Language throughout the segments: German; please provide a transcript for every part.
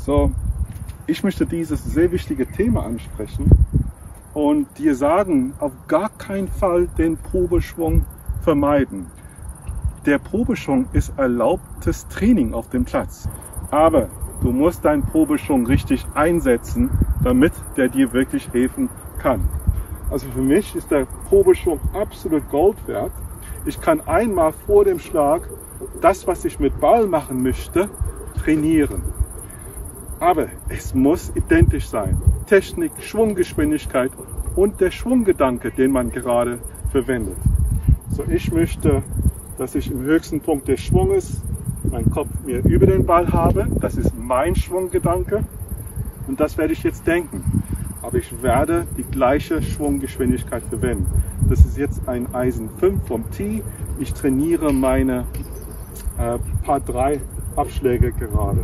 So, ich möchte dieses sehr wichtige Thema ansprechen und dir sagen, auf gar keinen Fall den Probeschwung vermeiden. Der Probeschwung ist erlaubtes Training auf dem Platz, aber du musst deinen Probeschwung richtig einsetzen, damit der dir wirklich helfen kann. Also für mich ist der Probeschwung absolut Gold wert. Ich kann einmal vor dem Schlag das, was ich mit Ball machen möchte, trainieren. Aber es muss identisch sein. Technik, Schwunggeschwindigkeit und der Schwunggedanke, den man gerade verwendet. So, ich möchte, dass ich im höchsten Punkt des Schwunges meinen Kopf mir über den Ball habe. Das ist mein Schwunggedanke und das werde ich jetzt denken. Aber ich werde die gleiche Schwunggeschwindigkeit verwenden. Das ist jetzt ein Eisen 5 vom Tee. Ich trainiere meine Paar 3 Abschläge gerade.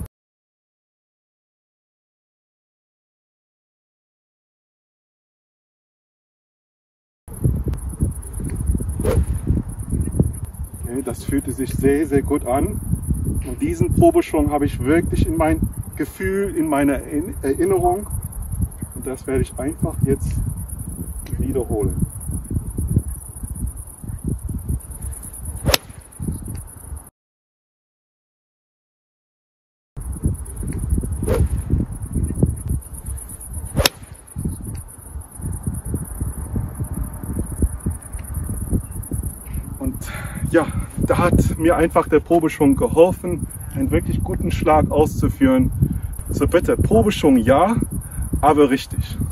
Okay, das fühlte sich sehr, sehr gut an. Und diesen Probeschwung habe ich wirklich in mein Gefühl, in meiner Erinnerung. Und das werde ich einfach jetzt wiederholen. Und ja, da hat mir einfach der Probeschwung geholfen, einen wirklich guten Schlag auszuführen. So bitte, Probeschwung ja, aber richtig.